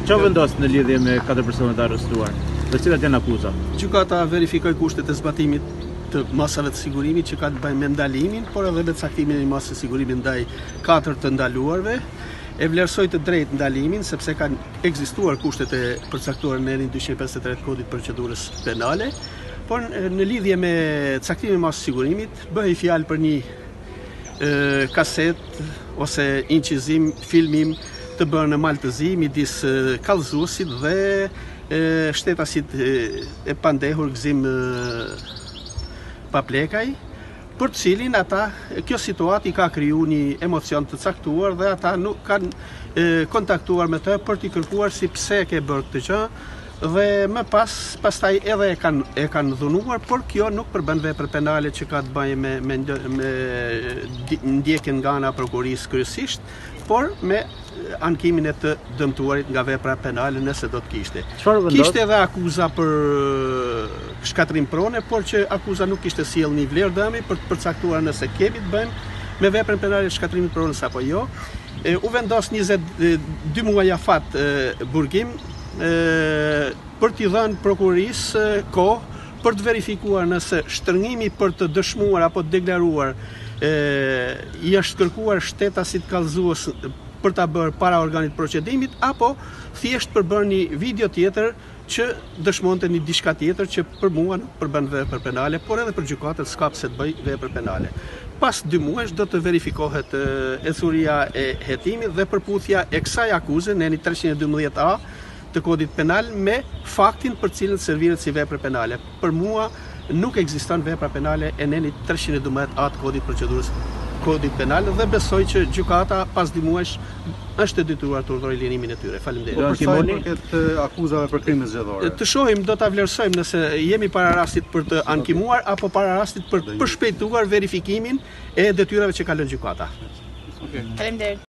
Çfarë vendos në lidhje me 4 personat arrestuar? Dhe cilat janë akuzat? Gjykata verifikoi kushtet e zbatimit të masave të sigurimit që ka të bëjnë me ndalimin, por edhe me caktimin e masave të sigurimit ndaj 4 të ndaluarve. E vlerësoi të drejtë ndalimin sepse kanë ekzistuar kushtet e përcaktuara në N 253 të Kodit Procedurës Penale, por në lidhje me caktimin e masave të sigurimit bëhej fjalë për një kaset ose incizim, filmim të bërë në maltëzi midis kallëzuesit dhe shtetasit e pandehur Gzim Paplekaj, për të cilin kjo situatë i ka kriju një emocion të caktuar dhe ata nuk kanë kontaktuar me të për t'i kërkuar si pse ke bërë këtë gjë, dhe më pastaj edhe e kanë dhunuar, por kjo nuk përbën vepër penale që ka të bëjë me ndjekjen nga ana e prokurisë kryesisht, por me ankimin e të dëmtuarit nga vepra penale nëse do të kishte. Kishte edhe akuza për shkatrim prone, por që akuza nuk kishte sjell një vlerë dëmi për të përcaktuar nëse kemi të bëjmë me veprën penale shkatrimit pronës apo jo. U vendos 22 muaj afat burgim për t'i dhënë prokurisë kohë për të verifikuar nëse shtrëngimi për të dëshmuar apo të deklaruar i është kërkuar shtetasit kallëzues për ta bërë para organit procedimit, apo thjesht për bërë një video tjetër që dëshmonte një diçka tjetër që për mua nuk përbën vepër penale, por edhe për gjykatën s'ka pse të bëj vepër penale. Pas 2 muajsh do të verifikohet ecuria e hetimit dhe përputhja e kësaj akuze në 312A të Kodit Penal me faktin për cilën serviret si vepër penale. Për mua nuk ekziston vepra penale e në 312A të Kodit Penal dhe besoj që gjykata pas 2 muajsh është e detyruar të urdhërojë lirimin e tyre. Faleminderit. Për sa i përket akuzave për krime zgjedhore. Të shohim, do ta vlerësojmë nëse jemi para rastit për të ankimuar apo para rastit për përshpejtuar verifikimin e detyrave që ka lënë gjykata. Faleminderit.